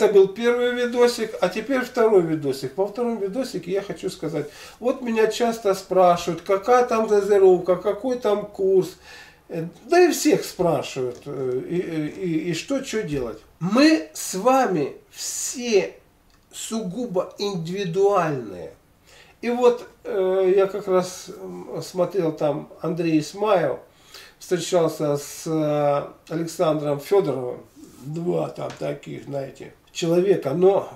Это был первый видосик, а теперь второй видосик. Во втором видосике я хочу сказать, вот меня часто спрашивают, какая там дозировка, какой там курс. Да и всех спрашивают, и что делать. Мы с вами все сугубо индивидуальные. И вот я как раз смотрел там Андрей Исмаев, встречался с Александром Федоровым, два там таких, знаете, человека, но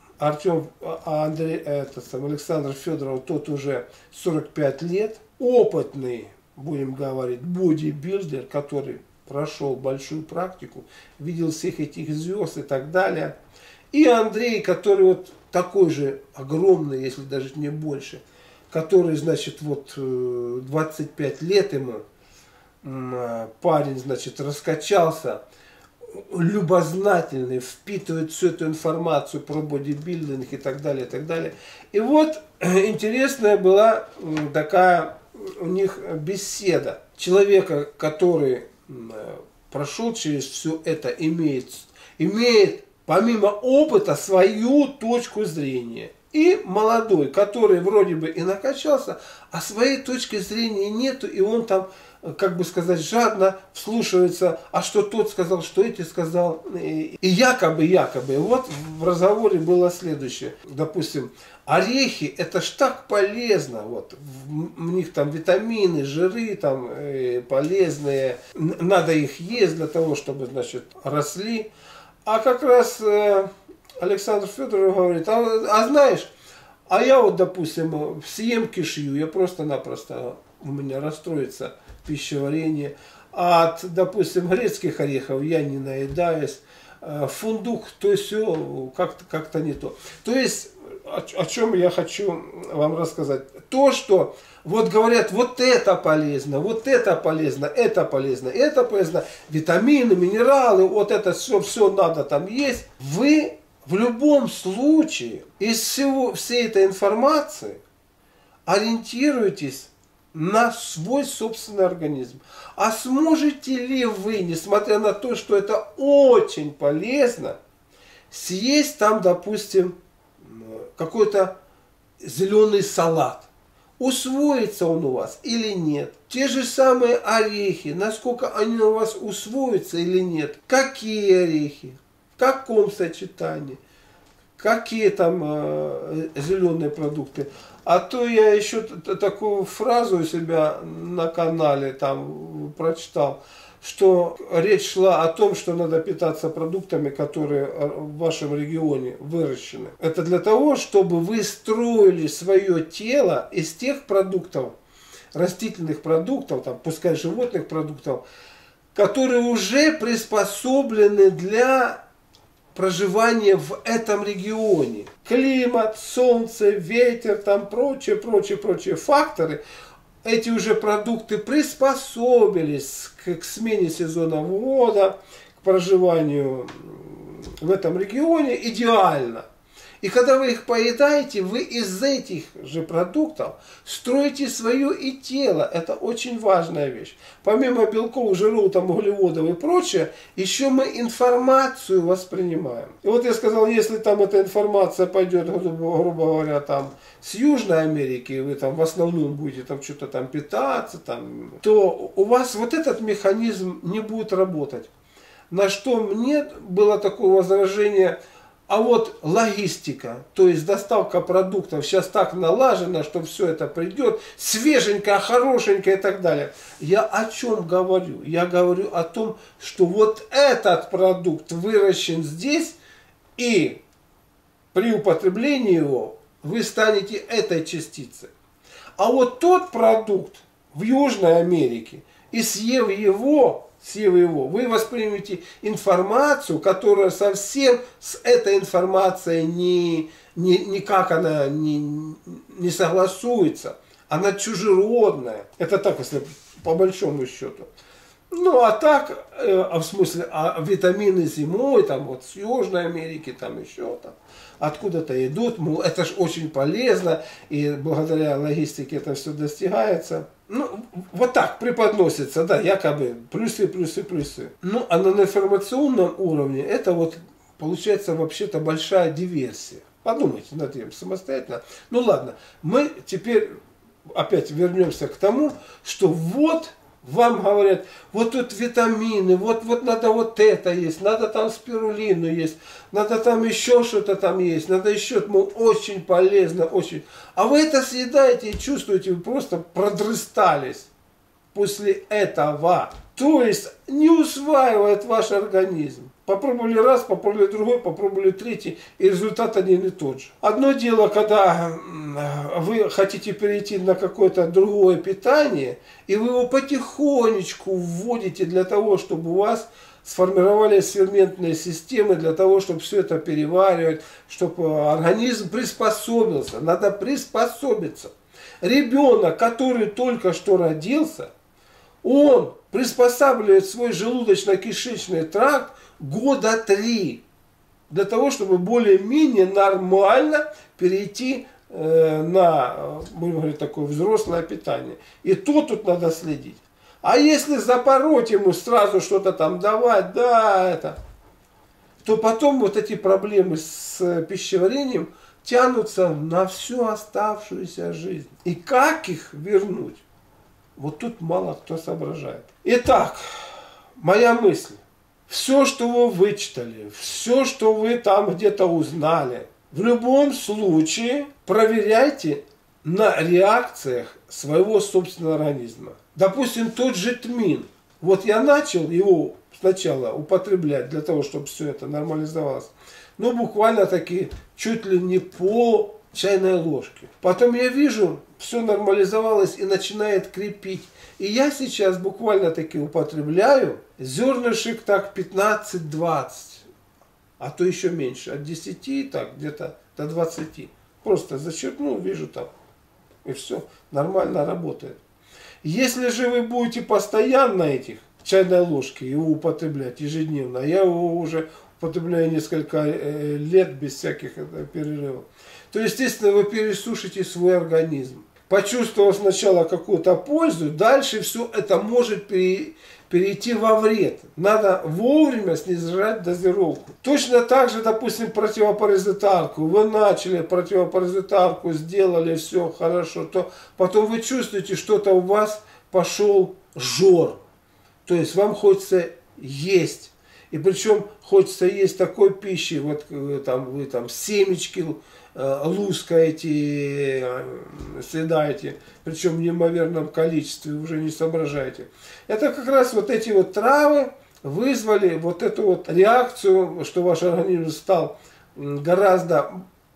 Александр Федоров, тот уже 45 лет, опытный, будем говорить, бодибилдер, который прошел большую практику, видел всех этих звезд и так далее. И Андрей, который вот такой же огромный, если даже не больше, который, значит, вот 25 лет ему, парень, значит, раскачался, любознательный, впитывает всю эту информацию про бодибилдинг и так далее, и так далее. И вот интересная была такая у них беседа. Человека, который прошел через все это, имеет помимо опыта свою точку зрения. И молодой, который вроде бы и накачался, а своей точки зрения нету, и он там, как бы сказать, жадно вслушивается, а что тот сказал, что эти сказал. И якобы. Вот в разговоре было следующее. Допустим, орехи, это ж так полезно. Вот, в них там витамины, жиры там полезные. Надо их есть для того, чтобы, значит, росли. А как раз Александр Федоров говорит, а знаешь, а я вот, допустим, съем кишью, я просто-напросто, у меня расстроится пищеварение. А от, допустим, грецких орехов я не наедаюсь. Фундук, то есть все как-то не то. То есть, о чем я хочу вам рассказать. То, что вот говорят, вот это полезно, вот это полезно, это полезно, это полезно. Витамины, минералы, вот это все надо там есть. Вы в любом случае из всей этой информации ориентируйтесь на свой собственный организм. А сможете ли вы, несмотря на то, что это очень полезно, съесть там, допустим, какой-то зеленый салат? Усвоится он у вас или нет? Те же самые орехи, насколько они у вас усвоятся или нет? Какие орехи? В каком сочетании? Какие там зеленые продукты? А то я еще такую фразу у себя на канале там прочитал, что речь шла о том, что надо питаться продуктами, которые в вашем регионе выращены. Это для того, чтобы вы строили свое тело из тех продуктов, растительных продуктов, там, пускай животных продуктов, которые уже приспособлены для проживания в этом регионе. Климат, солнце, ветер, там прочие факторы. Эти уже продукты приспособились к смене сезона года, к проживанию в этом регионе идеально. И когда вы их поедаете, вы из этих же продуктов строите свое и тело. Это очень важная вещь. Помимо белков, жиров, там, углеводов и прочее, еще мы информацию воспринимаем. И вот я сказал, если там эта информация пойдет, грубо говоря, там, с Южной Америки, вы там в основном будете там что-то там питаться, там, то у вас вот этот механизм не будет работать. На что мне было такое возражение. А вот логистика, то есть доставка продуктов сейчас так налажена, что все это придет, свеженькое, хорошенькое и так далее. Я о чем говорю? Я говорю о том, что вот этот продукт выращен здесь, и при употреблении его вы станете этой частицей. А вот тот продукт в Южной Америке, и съев его, вы воспримете информацию, которая совсем с этой информацией никак она не согласуется. Она чужеродная. Это так, если по большому счету. Ну, а так, в смысле, витамины зимой, там вот с Южной Америки, там еще там, откуда-то идут, мол, это же очень полезно, и благодаря логистике это все достигается. Ну, вот так преподносится, да, якобы плюсы. Ну, а на информационном уровне это вот получается вообще-то большая диверсия. Подумайте над этим самостоятельно. Ну ладно, мы теперь опять вернемся к тому, что вот вам говорят, вот тут витамины, вот надо вот это есть, надо там спирулину есть, надо там еще что-то там есть, надо еще, мол, очень полезно, очень. А вы это съедаете и чувствуете, вы просто продрыстались после этого. То есть не усваивает ваш организм. Попробовали раз, попробовали другой, попробовали третий, и результат один и тот же. Одно дело, когда вы хотите перейти на какое-то другое питание, и вы его потихонечку вводите для того, чтобы у вас сформировались ферментные системы, для того, чтобы все это переваривать, чтобы организм приспособился. Надо приспособиться. Ребенок, который только что родился, он приспосабливает свой желудочно-кишечный тракт года 3 для того, чтобы более-менее нормально перейти на, будем говорить, такое взрослое питание. И то тут надо следить. А если запороть ему сразу что-то там давать, да, это, то потом вот эти проблемы с пищеварением тянутся на всю оставшуюся жизнь. И как их вернуть? Вот тут мало кто соображает. Итак, моя мысль. Все, что вы вычитали, все, что вы там где-то узнали, в любом случае проверяйте на реакциях своего собственного организма. Допустим, тот же тмин. Вот я начал его сначала употреблять для того, чтобы все это нормализовалось. Ну, буквально таки чуть ли не по чайной ложке. Потом я вижу, все нормализовалось и начинает крепить. И я сейчас буквально таки употребляю зернышек так 15-20, а то еще меньше, от 10 так где-то до 20. Просто зачерпнул, вижу там, и все, нормально работает. Если же вы будете постоянно этих чайной ложки его употреблять ежедневно, я его уже употребляю несколько лет без всяких перерывов, то, естественно, вы пересушите свой организм. Почувствовав сначала какую-то пользу, дальше все это может перейти во вред. Надо вовремя снижать дозировку. Точно так же, допустим, противопаразитарку. Вы начали противопаразитарку, сделали все хорошо, то потом вы чувствуете, что-то у вас пошел жор. То есть вам хочется есть. И причем хочется есть такой пищи, вот там, вы там семечки лускаете, съедаете, причем в неимоверном количестве, уже не соображаете. Это как раз вот эти вот травы вызвали вот эту вот реакцию, что ваш организм стал гораздо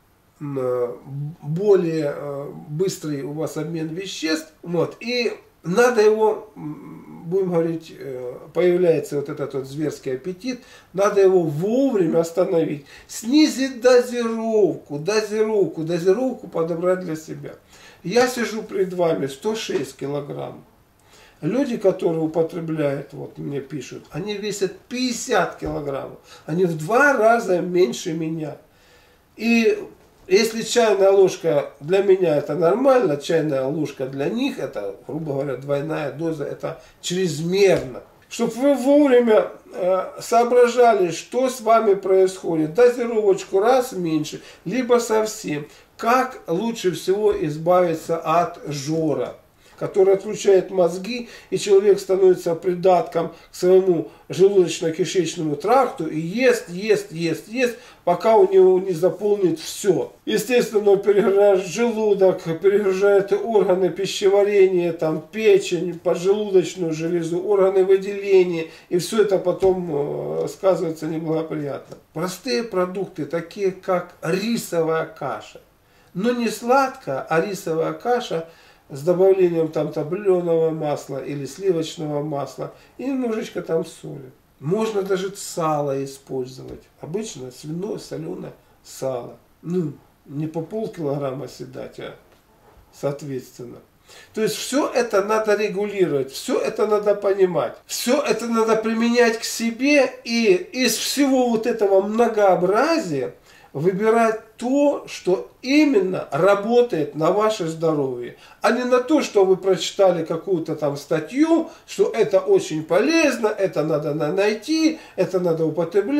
более быстрый у вас обмен веществ. Вот, и надо его, будем говорить, появляется вот этот вот зверский аппетит, надо его вовремя остановить, снизить дозировку подобрать для себя. Я сижу перед вами 106 килограмм. Люди, которые употребляют, вот мне пишут, они весят 50 килограммов. Они в 2 раза меньше меня. И если чайная ложка для меня это нормально, чайная ложка для них это, грубо говоря, двойная доза, это чрезмерно. Чтобы вы вовремя соображали, что с вами происходит, дозировочку раз меньше, либо совсем. Как лучше всего избавиться от жора, который отключает мозги, и человек становится придатком к своему желудочно-кишечному тракту и ест, пока у него не заполнит все. Естественно, он перегружает желудок, перегружает органы пищеварения, там, печень, поджелудочную железу, органы выделения, и все это потом сказывается неблагоприятно. Простые продукты, такие как рисовая каша, но не сладкая, а рисовая каша с добавлением там топленого масла или сливочного масла и немножечко там соли. Можно даже сало использовать. Обычно свиное, соленое сало. Ну, не по полкилограмма съедать, а соответственно. То есть все это надо регулировать, все это надо понимать, все это надо применять к себе и из всего вот этого многообразия выбирать то, что именно работает на ваше здоровье, а не на то, что вы прочитали какую-то там статью, что это очень полезно, это надо найти, это надо употреблять.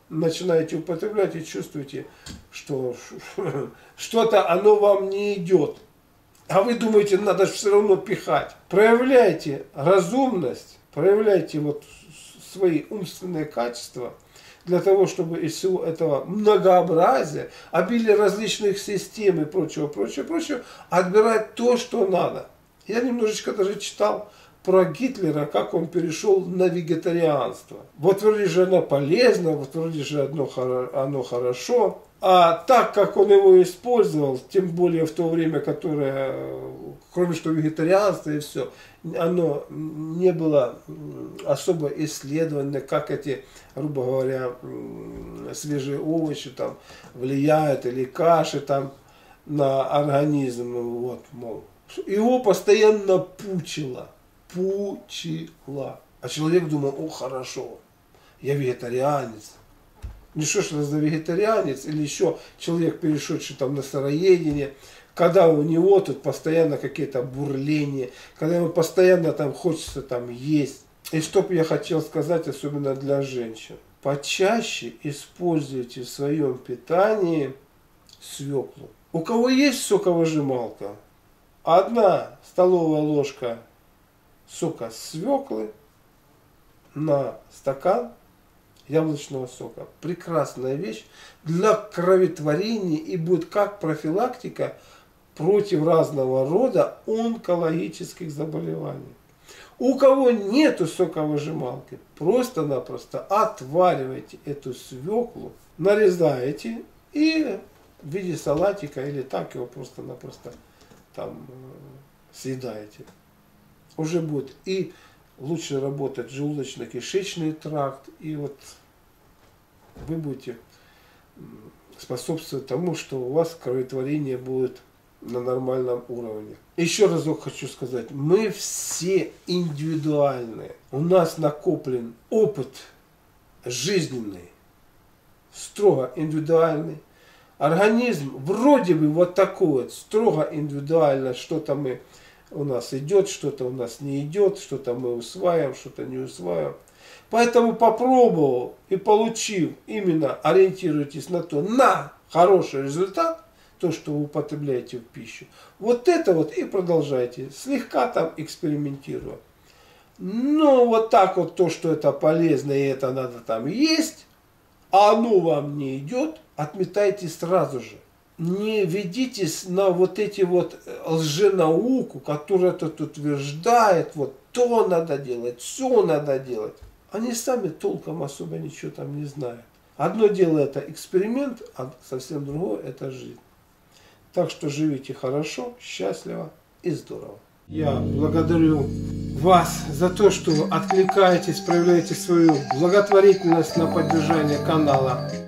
начинаете употреблять и чувствуете, что что-то оно вам не идет. А вы думаете, надо все равно пихать. Проявляйте разумность, проявляйте вот свои умственные качества для того, чтобы из всего этого многообразия, обилия различных систем и прочего, отбирать то, что надо. Я немножечко даже читал про Гитлера, как он перешел на вегетарианство. Вот вроде же оно полезно, вот вроде же оно хорошо. А так как он его использовал, тем более в то время, которое, кроме что вегетарианство и все, оно не было особо исследовано, как эти, грубо говоря, свежие овощи там влияют, или каши там на организм. Вот, мол. Его постоянно пучило. А человек думал, о, хорошо, я вегетарианец. Не что ж это за вегетарианец, или еще человек, перешедший там на сыроедение, когда у него тут постоянно какие-то бурления, когда ему постоянно там хочется там есть. И что бы я хотел сказать, особенно для женщин. Почаще используйте в своем питании свеклу. У кого есть соковыжималка, 1 столовая ложка сока свеклы на стакан яблочного сока. Прекрасная вещь для кроветворения и будет как профилактика против разного рода онкологических заболеваний. У кого нету соковыжималки, просто-напросто отваривайте эту свеклу, нарезаете и в виде салатика или так его просто-напросто там съедаете. Уже будет и лучше работать желудочно-кишечный тракт, и вот вы будете способствовать тому, что у вас кроветворение будет на нормальном уровне. Еще разок хочу сказать, мы все индивидуальные. У нас накоплен опыт жизненный, строго индивидуальный. Организм вроде бы вот такой вот, строго индивидуально, что-то у нас идет, что-то у нас не идет, что-то мы усваиваем, что-то не усваиваем. Поэтому попробовал и получив, именно ориентируйтесь на то, на хороший результат, то, что вы употребляете в пищу. Вот это вот и продолжайте, слегка там экспериментируя. Но вот так вот то, что это полезно и это надо там есть, а оно вам не идет, отметайте сразу же. Не ведитесь на вот эти вот лженауку, которая тут утверждает, вот то надо делать, все надо делать. Они сами толком особо ничего там не знают. Одно дело это эксперимент, а совсем другое это жизнь. Так что живите хорошо, счастливо и здорово. Я благодарю вас за то, что откликаетесь, проявляете свою благотворительность на поддержание канала.